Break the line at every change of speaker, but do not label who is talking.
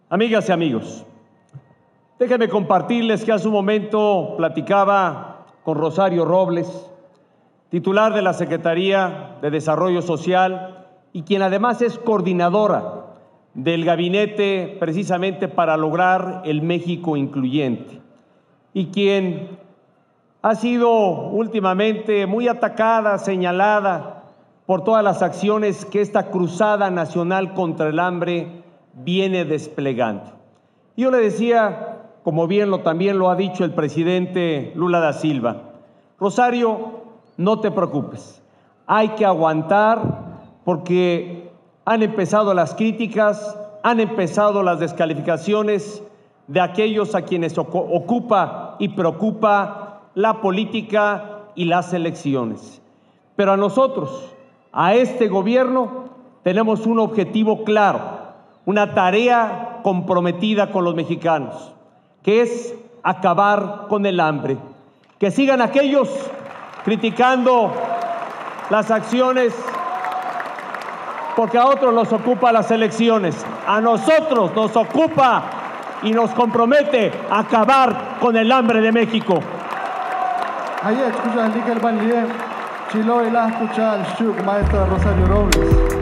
Amigas y amigos, déjenme compartirles que hace un momento platicaba con Rosario Robles, titular de la Secretaría de Desarrollo Social y quien además es coordinadora del gabinete precisamente para lograr el México incluyente y quien ha sido últimamente muy atacada, señalada por todas las acciones que esta cruzada nacional contra el hambre viene desplegando. Yo le decía, como también lo ha dicho el presidente Lula da Silva, Rosario, no te preocupes, hay que aguantar porque han empezado las críticas, han empezado las descalificaciones de aquellos a quienes ocupa y preocupa la política y las elecciones. Pero a nosotros, a este gobierno, tenemos un objetivo claro, una tarea comprometida con los mexicanos, que es acabar con el hambre. Que sigan aquellos criticando las acciones porque a otros nos ocupa las elecciones. A nosotros nos ocupa y nos compromete a acabar con el hambre de México.
Ayer escucha el Chilo y la escucha el Shuk, maestro Rosario Robles.